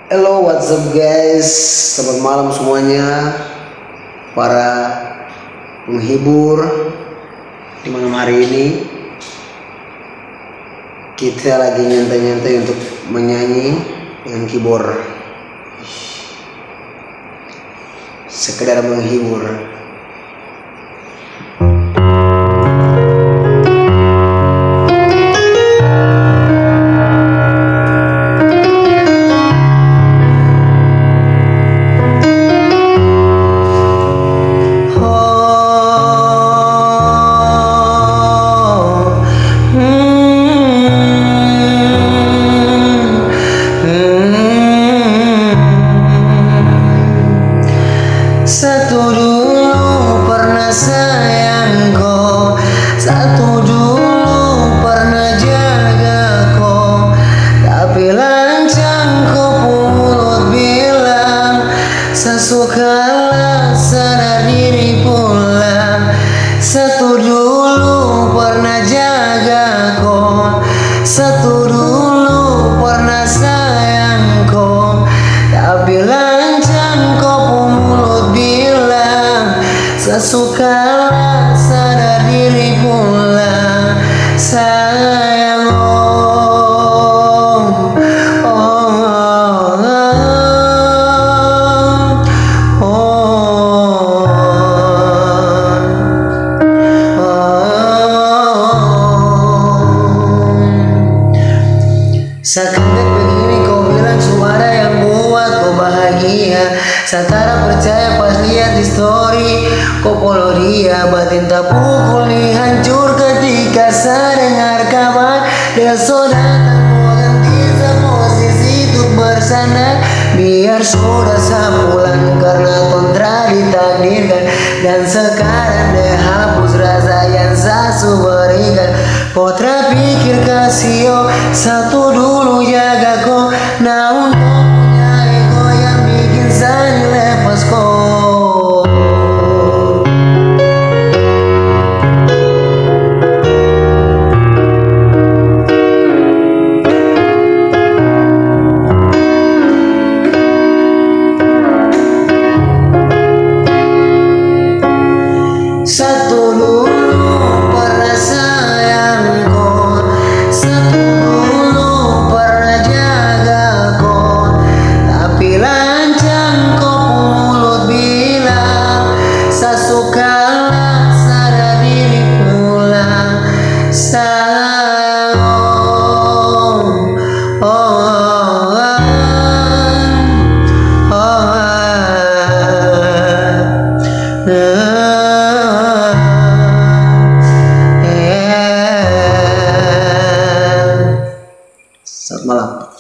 Hello, what's up guys? Selamat malam semuanya, para penghibur di malam hari ini. Kita lagi nyantai-nyantai untuk menyanyi dengan keyboard, sekedar menghibur. Satu dulu pernah sayang kau, satu dulu pernah jaga kau, tapi lancang kau mulut bilang sesukalah sadar diri pulang. Satu dulu pernah jaga kau, satu dulu pernah sayang kau, tapi lancang kau sesukalah sadar diri pulang. Sayang, sekedar begini kau bilang suara yang buat kau bahagia. Satara percaya pas lihat di story kau follow dia, batin tak pukul hancur ketika saya dengar kabar dia sudah tak ganti semua sisi untuk bersandar. Biar sudah sebulan karena kontra ditakdirkan, dan sekarang dia hapus rasa yang saya berikan. Kau terpikir kasih satu dulu jaga kau, namun kau punya ego yang bikin saya lepas kau. Satu dulu pernah sayang kau, satu dulu pernah jaga kau, tapi lancang kau mulut bilang sesukalah sadar diri pulang. Sayang, Selamat malam.